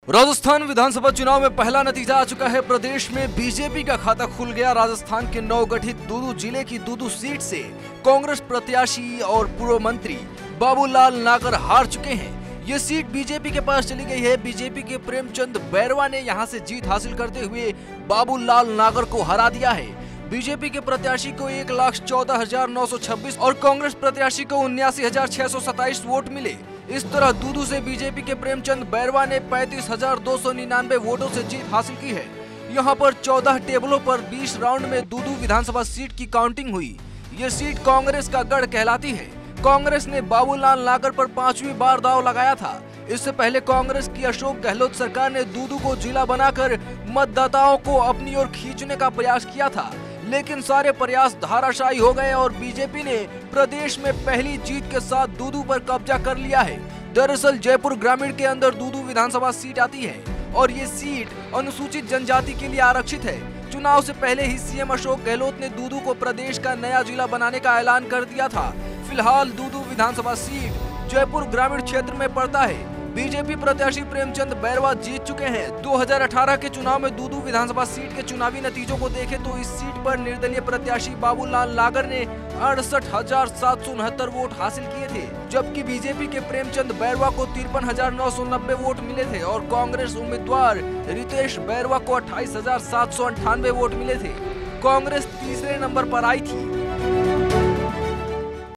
राजस्थान विधानसभा चुनाव में पहला नतीजा आ चुका है। प्रदेश में बीजेपी का खाता खुल गया। राजस्थान के नवगठित दूदू जिले की दूदू सीट से कांग्रेस प्रत्याशी और पूर्व मंत्री बाबूलाल नागर हार चुके हैं। ये सीट बीजेपी के पास चली गई है। बीजेपी के प्रेमचंद बैरवा ने यहां से जीत हासिल करते हुए बाबूलाल नागर को हरा दिया है। बीजेपी के प्रत्याशी को 1,14,926 और कांग्रेस प्रत्याशी को 79,627 वोट मिले। इस तरह दूदू से बीजेपी के प्रेमचंद बैरवा ने 35,299 वोटों से जीत हासिल की है। यहां पर 14 टेबलों पर 20 राउंड में दूदू विधानसभा सीट की काउंटिंग हुई। ये सीट कांग्रेस का गढ़ कहलाती है। कांग्रेस ने बाबूलाल नागर पर 5वीं बार दांव लगाया था। इससे पहले कांग्रेस की अशोक गहलोत सरकार ने दूदू को जिला बनाकर मतदाताओं को अपनी ओर खींचने का प्रयास किया था, लेकिन सारे प्रयास धराशायी हो गए और बीजेपी ने प्रदेश में पहली जीत के साथ दूदू पर कब्जा कर लिया है। दरअसल जयपुर ग्रामीण के अंदर दूदू विधानसभा सीट आती है और ये सीट अनुसूचित जनजाति के लिए आरक्षित है। चुनाव से पहले ही सीएम अशोक गहलोत ने दूदू को प्रदेश का नया जिला बनाने का ऐलान कर दिया था। फिलहाल दूदू विधानसभा सीट जयपुर ग्रामीण क्षेत्र में पड़ता है। बीजेपी प्रत्याशी प्रेमचंद बैरवा जीत चुके हैं। 2018 के चुनाव में दूदू विधानसभा सीट के चुनावी नतीजों को देखें तो इस सीट पर निर्दलीय प्रत्याशी बाबूलाल नागर ने 68,769 वोट हासिल किए थे, जबकि बीजेपी के प्रेमचंद बैरवा को 53,990 वोट मिले थे और कांग्रेस उम्मीदवार रितेश बैरवा को 28,798 वोट मिले थे। कांग्रेस तीसरे नंबर पर आई थी।